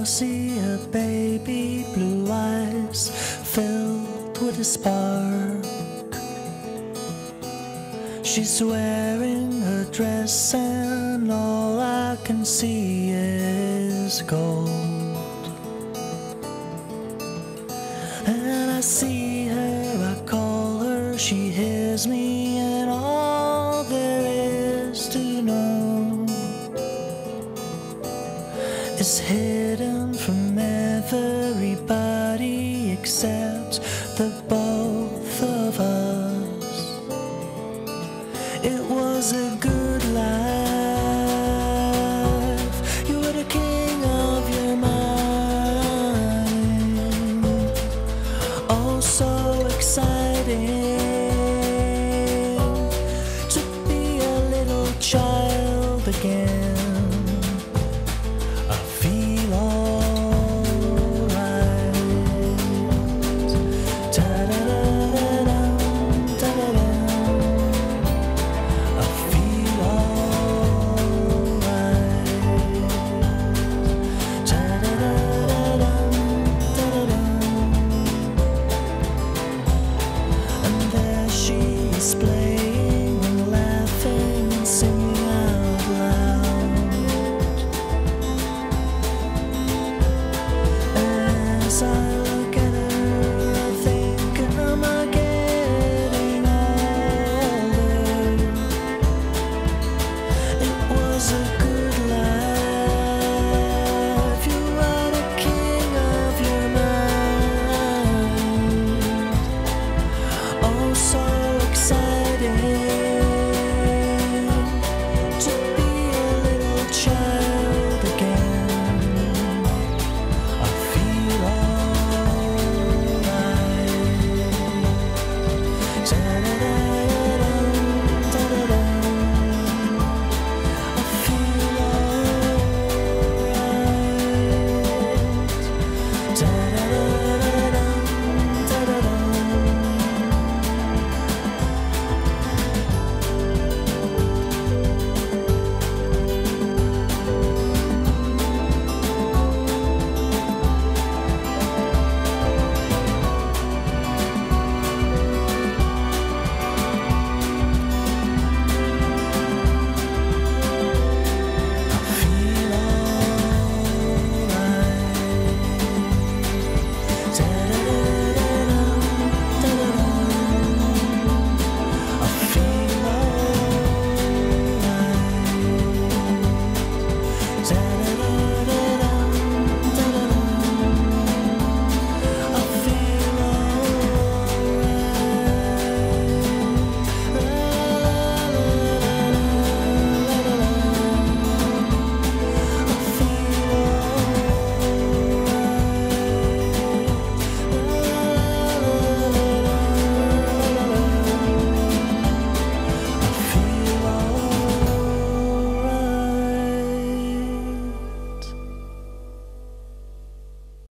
see her baby blue eyes filled with a spark. She's wearing her dress and all I can see is gold. And I see her, I call her, she hears me, and all there is to know is hidden from everybody except the both of us. It was a good life. You were the king of your mind. Oh, so exciting to be a little child again. I feel alright. Ta-da-da-da-dum, ta-da-dum. I feel alright. Ta-da-da-da-dum, ta-da-dum. And there she is playing